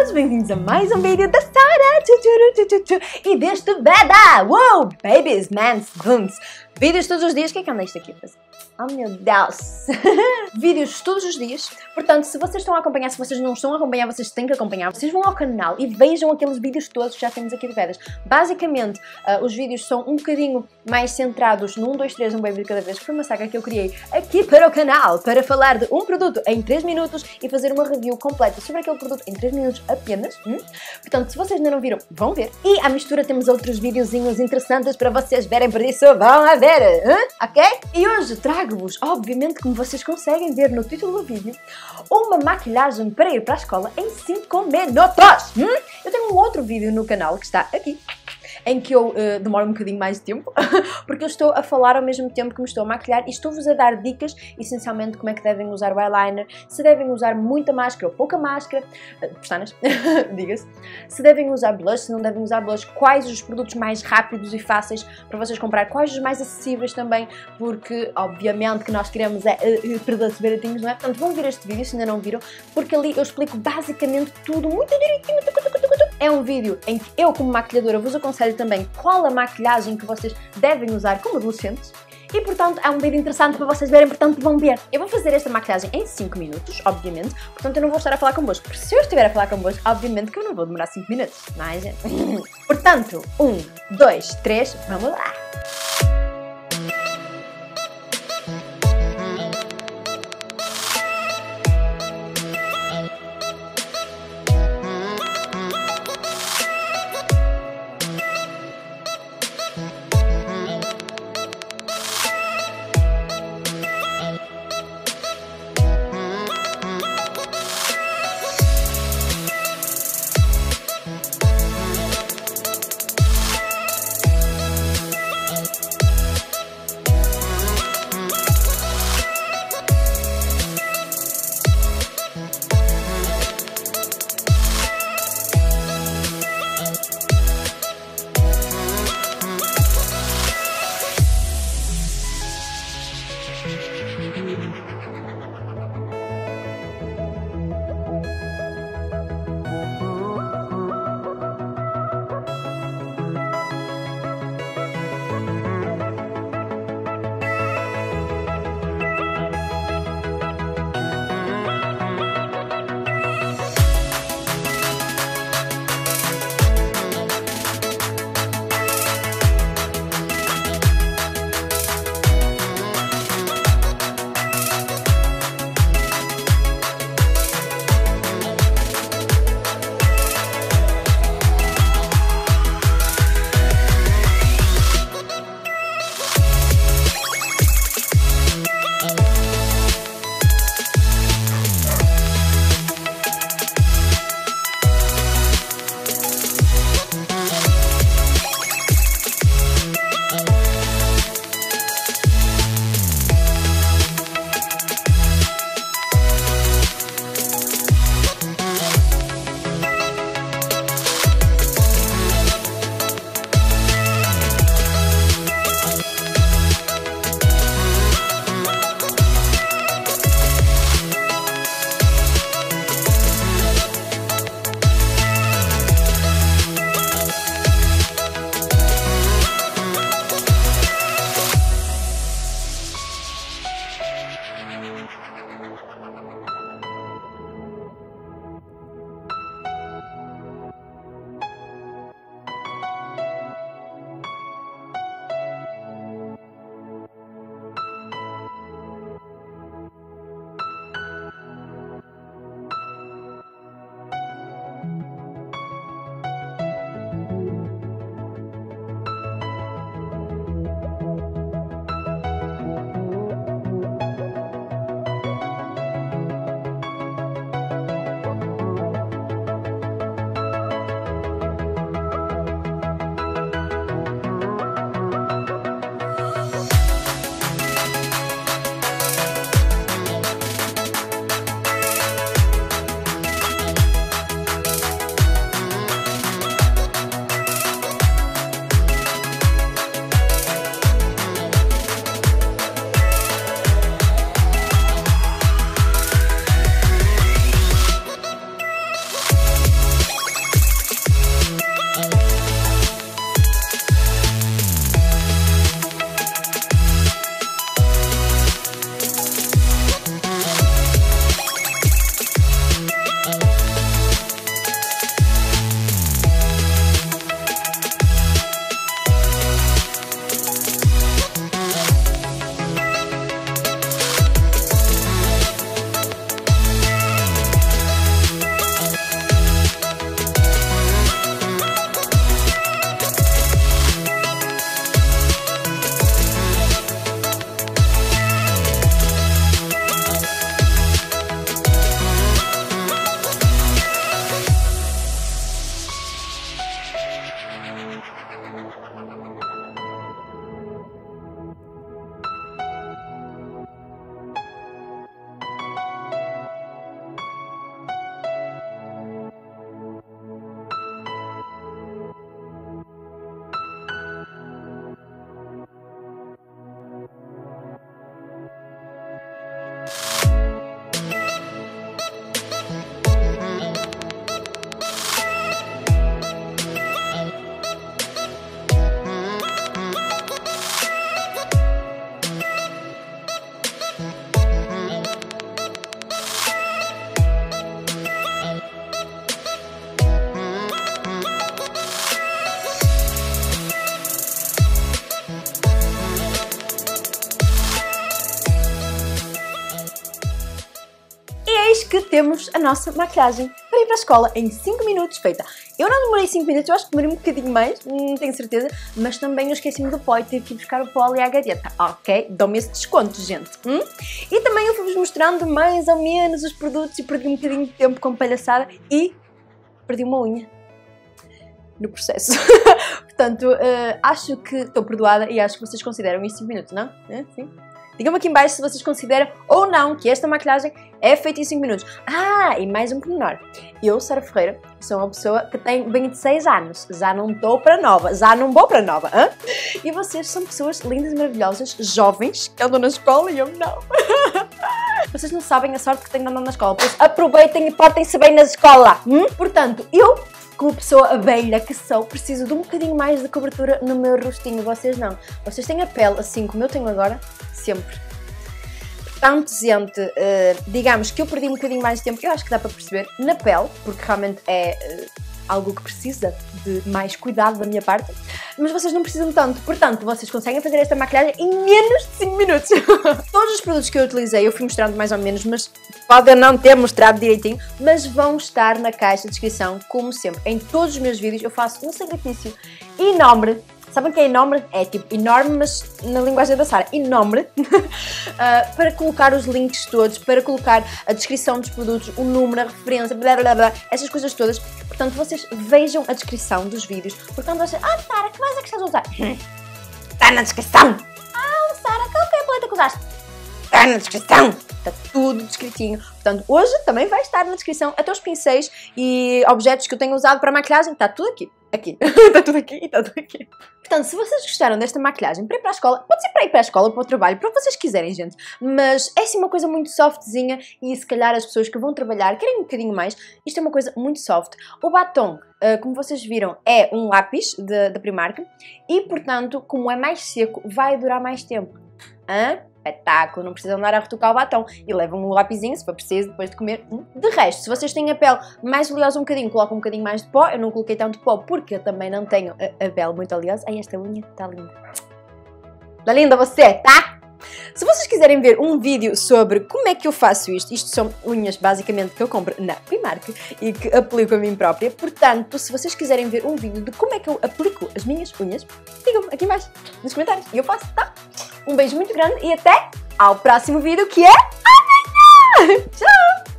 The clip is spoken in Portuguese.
todos, bem-vindos a mais um vídeo da Sara e deste Beda! Uou! Babies, mans, booms! Vídeos todos os dias, o que é que anda isto aqui a fazer? Oh meu Deus! Vídeos todos os dias, portanto, se vocês estão a acompanhar, se vocês não estão a acompanhar, vocês têm que acompanhar. Vocês vão ao canal e vejam aqueles vídeos todos que já temos aqui de Bedas. Basicamente, os vídeos são um bocadinho mais centrados no 1, 2, 3, um baby de cada vez, que foi uma saga que eu criei aqui para o canal, para falar de um produto em 3 minutos e fazer uma review completa sobre aquele produto em 3 minutos apenas. Portanto, se vocês ainda não viram, vão ver. E à mistura temos outros videozinhos interessantes para vocês verem, por isso vão a ver, ok? E hoje trago-vos, obviamente, como vocês conseguem ver no título do vídeo, uma maquilhagem para ir para a escola em 5 minutos. Eu tenho um outro vídeo no canal que está aqui, em que eu demoro um bocadinho mais de tempo, porque eu estou a falar ao mesmo tempo que me estou a maquilhar e estou-vos a dar dicas, essencialmente, como é que devem usar o eyeliner, se devem usar muita máscara ou pouca máscara, pestanas, diga-se, se devem usar blush, se não devem usar blush, quais os produtos mais rápidos e fáceis para vocês comprar, quais os mais acessíveis também, porque, obviamente, que nós queremos produtos baratinhos, não é? Portanto, vão ver este vídeo, se ainda não viram, porque ali eu explico basicamente tudo, muito direitinho. É um vídeo em que eu, como maquilhadora, vos aconselho também qual a maquilhagem que vocês devem usar como adolescentes. E, portanto, é um vídeo interessante para vocês verem, portanto, vão ver. Eu vou fazer esta maquilhagem em 5 minutos, obviamente, portanto, eu não vou estar a falar convosco, porque se eu estiver a falar convosco, obviamente que eu não vou demorar 5 minutos, não é, gente? Portanto, 1, 2, 3, vamos lá! porque temos a nossa maquilhagem para ir para a escola em 5 minutos feita. Eu não demorei 5 minutos, eu acho que demorei um bocadinho mais, não tenho certeza, mas também eu esqueci-me do pó e tive que ir buscar o pó ali à gadeta. Ok? Dão-me esse desconto, gente. E também eu fui-vos mostrando mais ou menos os produtos e perdi um bocadinho de tempo com palhaçada e perdi uma unha no processo. Portanto, acho que estou perdoada e acho que vocês consideram isso 5 minutos, não? Sim? Digam-me aqui em baixo se vocês consideram ou não que esta maquilhagem é feita em 5 minutos. Ah, e mais um pormenor. Eu, Sara Ferreira, sou uma pessoa que tem 26 anos. Já não estou para nova, já não vou para nova. Hein? E vocês são pessoas lindas e maravilhosas, jovens, que andam na escola e eu não. Vocês não sabem a sorte que tenho de andar na escola, pois aproveitem e portem-se bem na escola. Portanto, eu, como pessoa velha que sou, preciso de um bocadinho mais de cobertura no meu rostinho. Vocês não. Vocês têm a pele assim como eu tenho agora, sempre. Portanto, gente, digamos que eu perdi um bocadinho mais de tempo, eu acho que dá para perceber, na pele, porque realmente é algo que precisa de mais cuidado da minha parte, mas vocês não precisam tanto, portanto, vocês conseguem fazer esta maquilhagem em menos de 5 minutos. Todos os produtos que eu utilizei, eu fui mostrando mais ou menos, mas podem não ter mostrado direitinho, mas vão estar na caixa de descrição, como sempre. Em todos os meus vídeos eu faço um sacrifício enorme. Sabem o que é enorme? É tipo enorme, mas na linguagem da Sara, enorme, para colocar os links todos, para colocar a descrição dos produtos, o número, a referência, blá blá blá, essas coisas todas. Portanto, vocês vejam a descrição dos vídeos. Portanto, vocês, Sara, que mais é que estás a usar? Está na descrição! Sara, qual é a paleta que usaste? Está na descrição! Está tudo descritinho. Portanto, hoje também vai estar na descrição até os pincéis e objetos que eu tenho usado para maquilhagem. Está tudo aqui. Está tudo aqui e está tudo aqui. Portanto, se vocês gostaram desta maquilhagem para ir para a escola, pode ser para ir para a escola, para o trabalho, para o que vocês quiserem, gente. Mas é assim uma coisa muito softzinha e se calhar as pessoas que vão trabalhar querem um bocadinho mais. Isto é uma coisa muito soft. O batom, como vocês viram, é um lápis da Primark e, portanto, como é mais seco, vai durar mais tempo. Espetáculo, não precisam andar a retocar o batom e levam um lapisinho se for preciso depois de comer. De resto, se vocês têm a pele mais oleosa um bocadinho, colocam um bocadinho mais de pó. Eu não coloquei tanto pó porque eu também não tenho a pele muito oleosa. Ai, esta unha está linda. Está linda você, tá? Se vocês quiserem ver um vídeo sobre como é que eu faço isto são unhas basicamente que eu compro na Primark e que aplico a mim própria, portanto, se vocês quiserem ver um vídeo de como é que eu aplico as minhas unhas, digam-me aqui embaixo nos comentários e eu faço, tá? Um beijo muito grande e até ao próximo vídeo que é amanhã! Tchau!